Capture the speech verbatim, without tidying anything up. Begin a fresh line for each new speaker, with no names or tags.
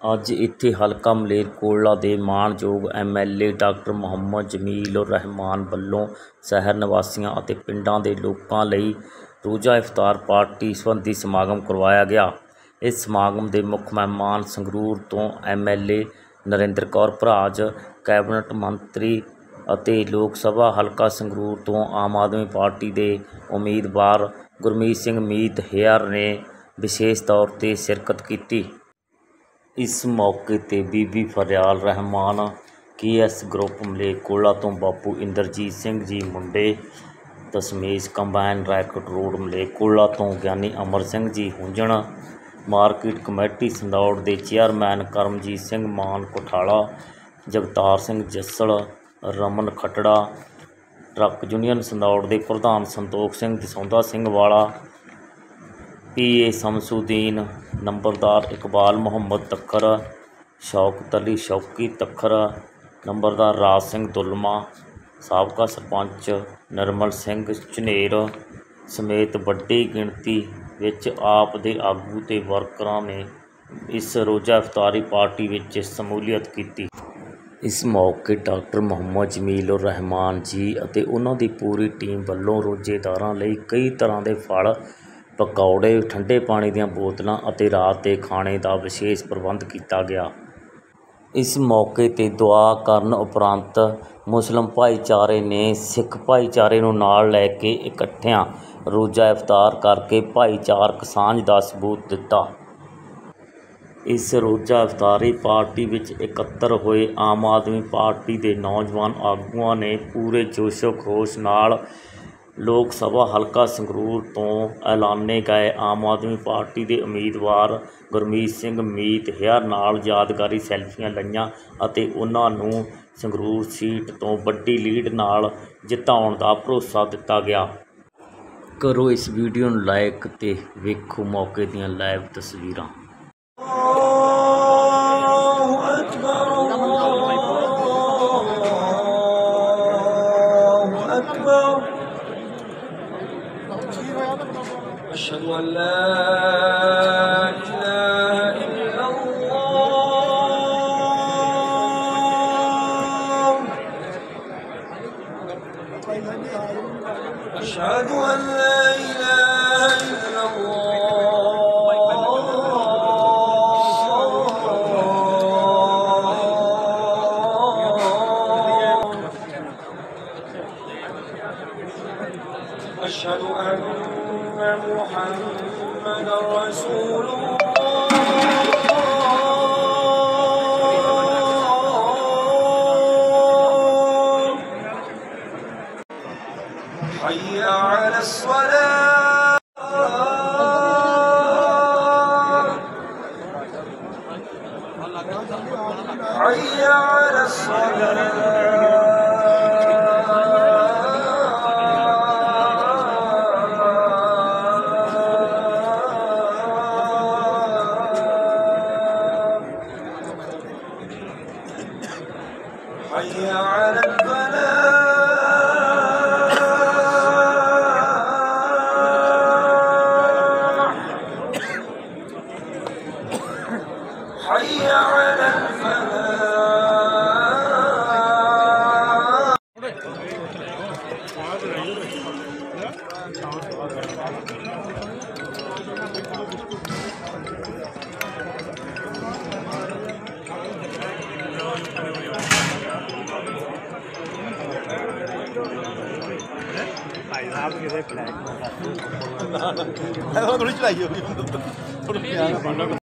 ਅੱਜ ਇੱਥੇ ਹਲਕਾ ਮਲੇਰਕੋਟਲਾ ਦੇ ਮਾਣਯੋਗ M L A doctor Muhammad Jamil ur Rahman ਵੱਲੋਂ ਸ਼ਹਿਰ ਨਿਵਾਸੀਆਂ ਅਤੇ ਪਿੰਡਾਂ ਦੇ ਲੋਕਾਂ ਲਈ ਰੋਜ਼ਾ ਇਫਤਾਰ ਪਾਰਟੀ ਸੰਬੰਧੀ ਸਮਾਗਮ ਕਰਵਾਇਆ ਗਿਆ। ਇਸ ਸਮਾਗਮ ਦੇ ਮੁੱਖ ਮਹਿਮਾਨ ਸੰਗਰੂਰ ਤੋਂ M L A Narinder Kaur Bharaj, cabinet ਮੰਤਰੀ ਅਤੇ ਲੋਕ ਸਭਾ ਹਲਕਾ ਸੰਗਰੂਰ ਤੋਂ ਆਮ ਆਦਮੀ ਪਾਰਟੀ ਦੇ ਉਮੀਦਵਾਰ ਗੁਰਮੀਤ ਸਿੰਘ ਮੀਤ ਹੇਅਰ ਨੇ ਵਿਸ਼ੇਸ਼ ਤੌਰ 'ਤੇ ਸ਼ਿਰਕਤ ਕੀਤੀ। ਇਸ ਮੌਕੇ 'ਤੇ Bibi Faryal Rahman, K S group Malerkotla ਤੋਂ ਬਾਪੂ ਇੰਦਰਜੀਤ ਸਿੰਘ ਜੀ ਮੁੰਡੇ, ਦਸਮੇਸ਼ ਕੰਬਾਈਨ ਰੈਕਟ ਰੋਡ ਮਲੇਰਕੋਟਲਾ ਤੋਂ ਗਿਆਨੀ ਅਮਰ ਸਿੰਘ ਜੀ ਹੁੰਜਣ, ਮਾਰਕੀਟ ਕਮੇਟੀ ਸੰਦੌੜ ਦੇ chairman Karamjit Singh Mann Kothala, Jagtar Singh Jassal, Raman Khattra, truck union Sandaur ਦੇ ਪ੍ਰਧਾਨ ਸੰਤੋਖ ਸਿੰਘ ਦਸੌਂਦਾ ਸਿੰਘ ਵਾਲਾ, ਪੀ ਏ ਸ਼ਮਸੂਦੀਨ, ਨੰਬਰਦਾਰ ਇਕਬਾਲ ਮੁਹੰਮਦ ਤੱਖਰ, ਸ਼ੌਕਤ ਅਲੀ ਸ਼ੌਕੀ ਤੱਖਰ, ਨੰਬਰਦਾਰ ਰਾਜ ਸਿੰਘ ਦੁਲਮਾ, ਸਾਬਕਾ ਸਰਪੰਚ ਨਿਰਮਲ ਸਿੰਘ ਝਨੇਰ ਸਮੇਤ ਵੱਡੀ ਗਿਣਤੀ ਵਿੱਚ ਆਪ ਦੇ ਆਗੂ ਤੇ ਵਰਕਰਾਂ ਨੇ ਇਸ ਰੋਜ਼ਾ ਇਫਤਾਰੀ ਪਾਰਟੀ ਵਿੱਚ ਸ਼ਮੂਲੀਅਤ ਕੀਤੀ। ਇਸ ਮੌਕੇ ਡਾਕਟਰ ਮੁਹੰਮਦ ਜਮੀਲ ਉਰ ਰਹਿਮਾਨ ਜੀ ਅਤੇ ਉਹਨਾਂ ਦੀ ਪੂਰੀ ਟੀਮ ਵੱਲੋਂ ਰੋਜ਼ੇਦਾਰਾਂ ਲਈ ਕਈ ਤਰ੍ਹਾਂ ਦੇ ਫਲ, ਪਕੌੜੇ, ਠੰਡੇ ਪਾਣੀ ਦੀਆਂ ਬੋਤਲਾਂ ਅਤੇ ਰਾਤ ਦੇ ਖਾਣੇ ਦਾ ਵਿਸ਼ੇਸ਼ ਪ੍ਰਬੰਧ ਕੀਤਾ ਗਿਆ। ਇਸ ਮੌਕੇ 'ਤੇ ਦੁਆ ਕਰਨ ਉਪਰੰਤ ਮੁਸਲਿਮ ਭਾਈਚਾਰੇ ਨੇ ਸਿੱਖ ਭਾਈਚਾਰੇ ਨੂੰ ਨਾਲ ਲੈ ਕੇ ਇਕੱਠਿਆਂ ਰੋਜ਼ਾ ਇਫਤਾਰ ਕਰਕੇ ਭਾਈਚਾਰਕ ਸਾਂਝ ਦਾ ਸਬੂਤ ਦਿੱਤਾ। ਇਸ ਰੋਜ਼ਾ ਇਫਤਾਰੀ ਪਾਰਟੀ ਵਿੱਚ ਇਕੱਤਰ ਹੋਏ ਆਮ ਆਦਮੀ ਪਾਰਟੀ ਦੇ ਨੌਜਵਾਨ ਆਗੂਆਂ ਨੇ ਪੂਰੇ ਜੋਸ਼ੋ ਖਰੋਸ਼ ਨਾਲ ਲੋਕ ਸਭਾ ਹਲਕਾ ਸੰਗਰੂਰ ਤੋਂ ਐਲਾਨੇ ਗਏ ਆਮ ਆਦਮੀ ਪਾਰਟੀ ਦੇ ਉਮੀਦਵਾਰ ਗੁਰਮੀਤ ਸਿੰਘ ਮੀਤ ਹੇਅਰ ਨਾਲ ਯਾਦਗਾਰੀ ਸੈਲਫੀਆਂ ਲਈਆਂ ਅਤੇ ਉਹਨਾਂ ਨੂੰ ਸੰਗਰੂਰ ਸੀਟ ਤੋਂ ਵੱਡੀ ਲੀਡ ਨਾਲ ਜਿਤਾਉਣ ਦਾ ਭਰੋਸਾ ਦਿੱਤਾ ਗਿਆ। ਕਰੋ ਇਸ ਵੀਡੀਓ ਨੂੰ ਲਾਈਕ ਤੇ ਵੇਖੋ ਮੌਕੇ ਦੀਆਂ ਲਾਈਵ ਤਸਵੀਰਾਂ।
أشهد أن لا إله إلا الله أشهد أن لا إله إلا الله أشهد أن محمد رسول الله حي على الصلاة حي على الصلاة حي على الفلاح حي على الفلاح भाई साहब के फ्लैग थोड़ी चलाई होगी।